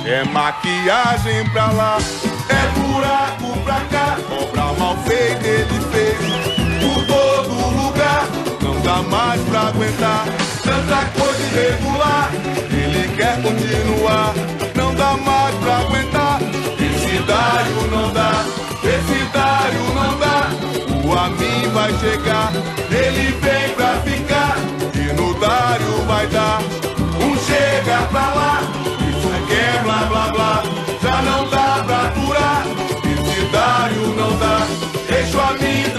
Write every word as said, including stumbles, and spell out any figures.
É maquiagem pra lá, é buraco pra cá, obra mal feita ele fez por todo lugar. Não dá mais pra aguentar tanta coisa irregular, ele quer continuar. Não dá mais pra aguentar, esse dário não dá, esse dário não dá. O Amin vai chegar, ele vem pra ficar, e no dário vai dar um chega pra lá. Isso quer blá blá blá, já não dá pra aturar, esse dário não dá, deixa o Amin